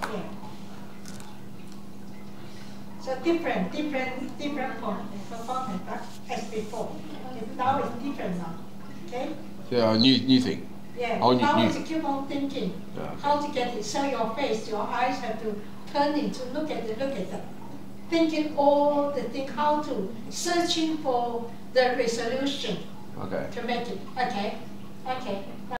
Yeah. So different performance as before. Now it's different now. Okay? Yeah, new thing. Yeah. Oh, now new. is keep on thinking how to get it. So your face, your eyes have to turn into look at it. Thinking all the thing, how to searching for the resolution. Okay. To make it. Okay. Okay.